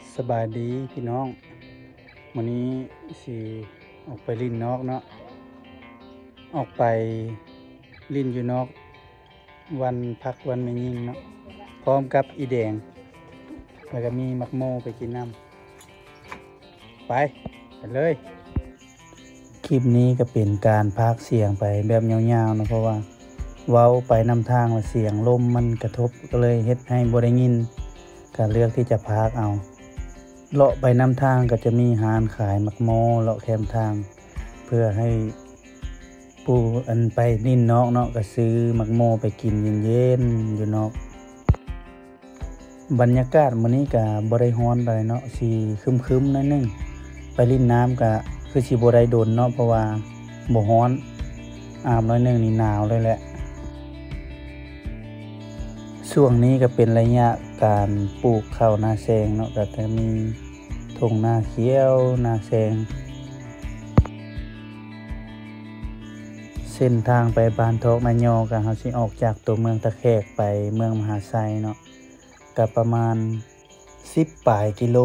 สบายดีพี่น้องวันนี้สิออกไปลิ้นนอกเนาะออกไปลิ้นอยู่นอกวันพักวันไม่ยิ่งเนาะพร้อมกับอีแดงแล้วก็มีมักโมไปกินน้ำไปเลยคลิปนี้ก็เป็นการพากเสียงไปแบบยาวๆนะเพราะว่าเว้าไปนำทางเสียงลมมันกระทบก็เลยเฮ็ดให้บ่ได้ยินก็เลือกที่จะพากเอาเลาะไปนำทางก็จะมีร้านขายมักโมเลาะแคมทางเพื่อให้ผู้อันไปนิ่นนอกเนาะก็ซื้อมักโมไปกินเย็นๆอยู่นอกบรรยากาศมื้อนี้ก็บ่ได้ร้อนปานใดเนาะสิครึมๆหน่อยนึงไปลิ้นน้ำก็คือสิบ่ได้โดนเนาะเพราะว่าบ่ร้อนอาบน้อยนึงนี่หนาวเลยแหละช่วงนี้ก็เป็นระยะการปลูกข้าวนาแซงเนาะก็จะมีทุ่งนาเขียวนาแซงเส้นทางไปบ้านทอกนายอก็เฮาสิออกจากตัวเมืองตะแคกไปเมืองมหาไซเนาะก็ประมาณ10 ปลายกิโล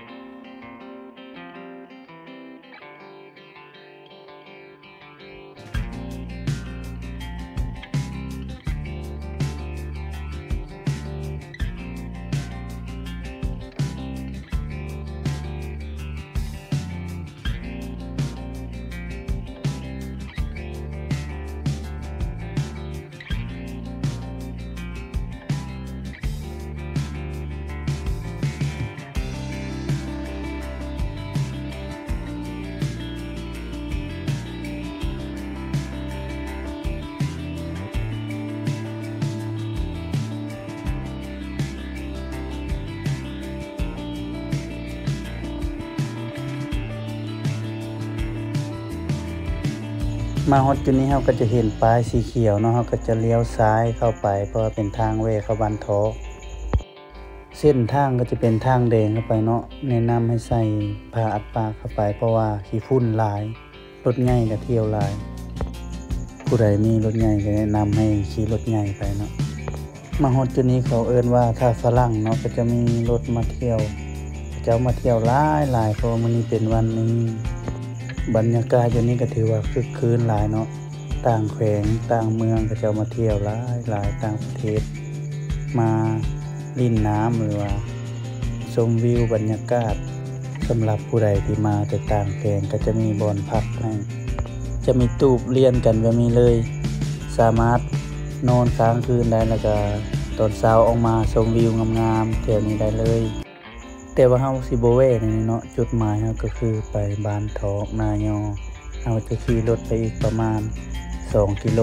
มาฮอดจุดนี้เราก็จะเห็นป้ายสีเขียวเนาะเราก็จะเลี้ยวซ้ายเข้าไปเพราะว่าเป็นทางเวเข้าบ้านทอกเส้นทางก็จะเป็นทางแดงเข้าไปเนาะแนะนำให้ใส่ผ้าอัดปากเข้าไปเพราะว่าขี้ฝุ่นหลายรถใหญ่ก็เที่ยวหลายผู้ใดมีรถใหญ่ก็แนะนำให้ขี่รถใหญ่ไปเนาะมาฮอดจุดนี้เขาเอิ้นว่าท่าฝรั่งเนาะก็จะมีรถมาเที่ยวเจ้ามาเที่ยวหลายเพราะมื้อนี้เป็นวันนี้บรรยากาศอยู่นี้ก็ถือว่าคึกคืนหลายเนาะต่างแขวงต่างเมืองก็จะมาเที่ยวหลายต่างประเทศมาลิ่นน้ำหรือว่าชมวิวบรรยากาศสำหรับผู้ใดที่มาแต่ต่างแขวงก็จะมีบ่อนพักให้จะมีตูบเรียนกันแบบนี้เลยสามารถนอนค้างคืนได้แล้วก็ตอนเช้าออกมาชมวิวงามๆแถวนี้ได้เลยแต่ว่าเฮาสิบ่แวะนี่เนาะจุดหมายเฮาก็คือไปบ้านทอกนายอเฮาจะขี่รถไปอีกประมาณ2 กิโล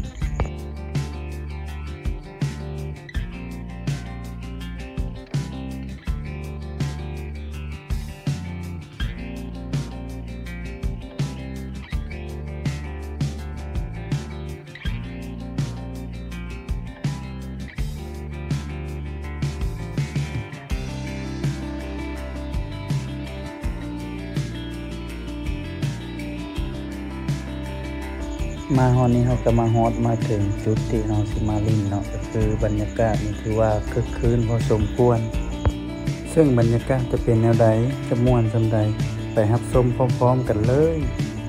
มาฮอดนี้เราก็มาฮอดมาถึงจุดที่เราสิมาลิ้นเนาะก็คือบรรยากาศนี่ถือว่าคึกคืนพอสมควรซึ่งบรรยากาศจะเป็นแนวใดจะม่วนส่ำใดไปรับชมพร้อมๆกันเลย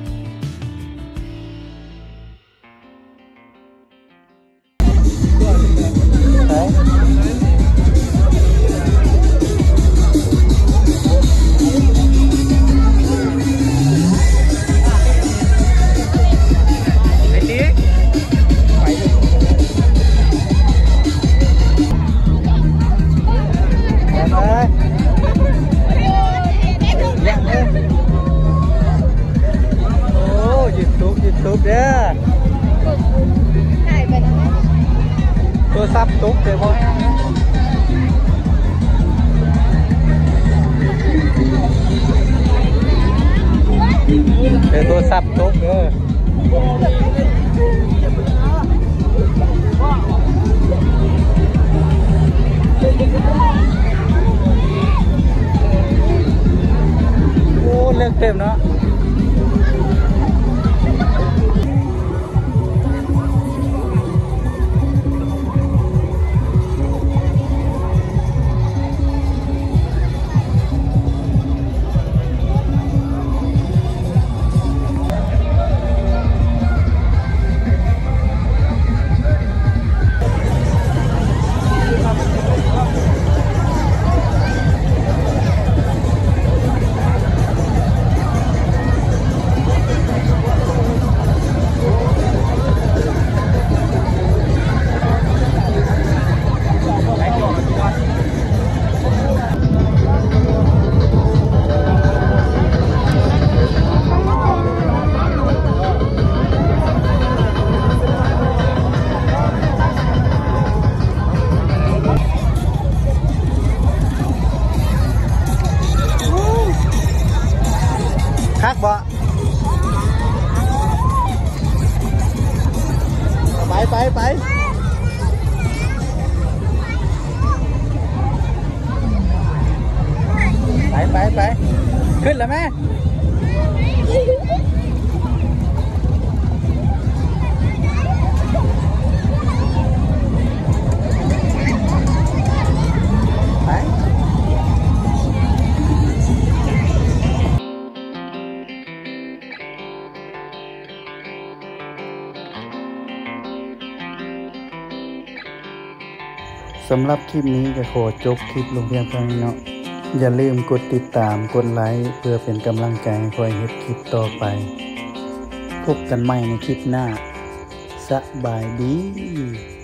ตัวซับตุกเลยพ่อตัวซับตุกโอ้เลือกเต็มเนาะ มไปขึ้นแล้วแม่ไปสำหรับคลิปนี้จะขอจบคลิปลงเพียงเท่านี้เนาะอย่าลืมกดติดตามกดไลค์เพื่อเป็นกำลังใจให้คอยเฮ็ดคลิปต่อไปพบกันใหม่ในคลิปหน้าสบายดี